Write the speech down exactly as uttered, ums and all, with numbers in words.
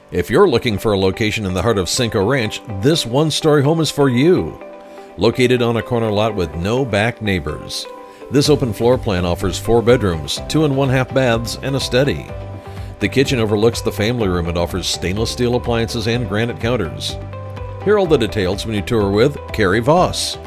If you're looking for a location in the heart of Cinco Ranch, this one-story home is for you. Located on a corner lot with no back neighbors, this open floor plan offers four bedrooms, two and one-half baths, and a study. The kitchen overlooks the family room and offers stainless steel appliances and granite counters. Here are all the details when you tour with Carrie Voss.